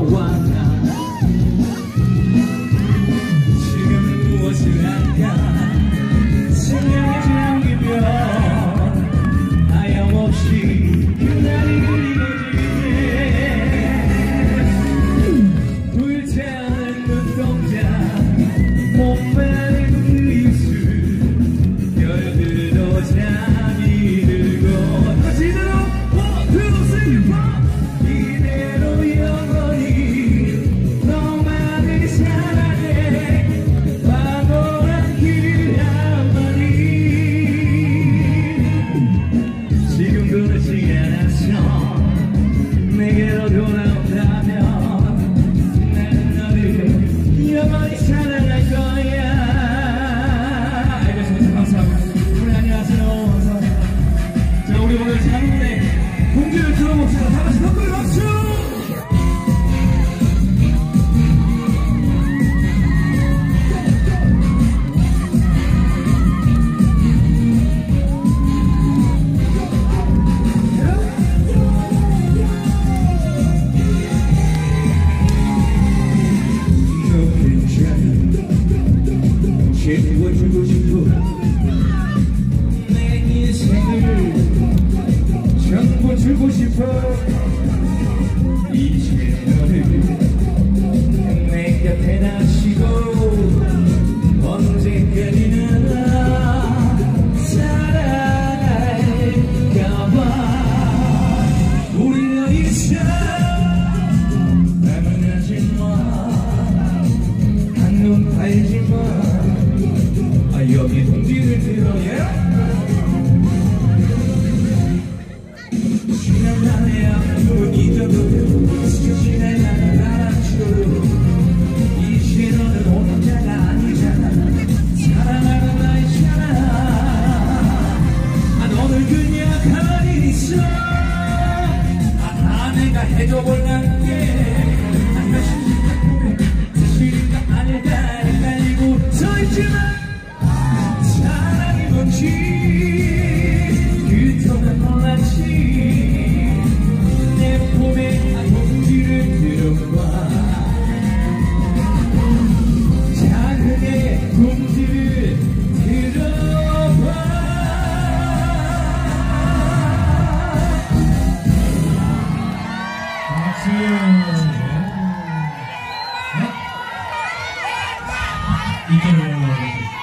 왔나. 지금은 무엇을 할까. 생각에 잠기면 하염없이 그날이 그리워지네. 불타는 눈동자 목마른 그 입술 별들도 잠이 들고 다시대로 1, 2, 3, 4 이대로 영원히 너만을 사랑해 바보란 길 한마디. 지금 그렇지 않았어. 내게로 돌아온다면 나는 너를 영원히 사랑할 거야. 알겠습니다. 감사합니다. 오늘 안녕하세요. 감사합니다. 자, 우리 오늘 장훈의 공주를 들어봅시다. 다 같이 덕분에 박수! 채워주고 싶어. 내 인생을 전부 주고 싶어. 이제 너를 내 곁에 닥치고 언제까지나 사랑할까봐. 우리 더 이상 만나지마. 한눈 팔지마. 여기 동지를 들어야 지난 날의 아픔은 잊어도 스쳐진 나를 알아줘도 이제 너는 혼자가 아니잖아. 사랑하는 나이잖아. 너를 그냥 가만히 있어. 다 내가 해줘볼란게. 사실인가 아닐까 헷갈리고 서있지만 사랑이 뭔지 그토록 몰랐지. 내 품에 공지를 들어봐. 작은의 공지를 들어봐. 박수. 이쪽으로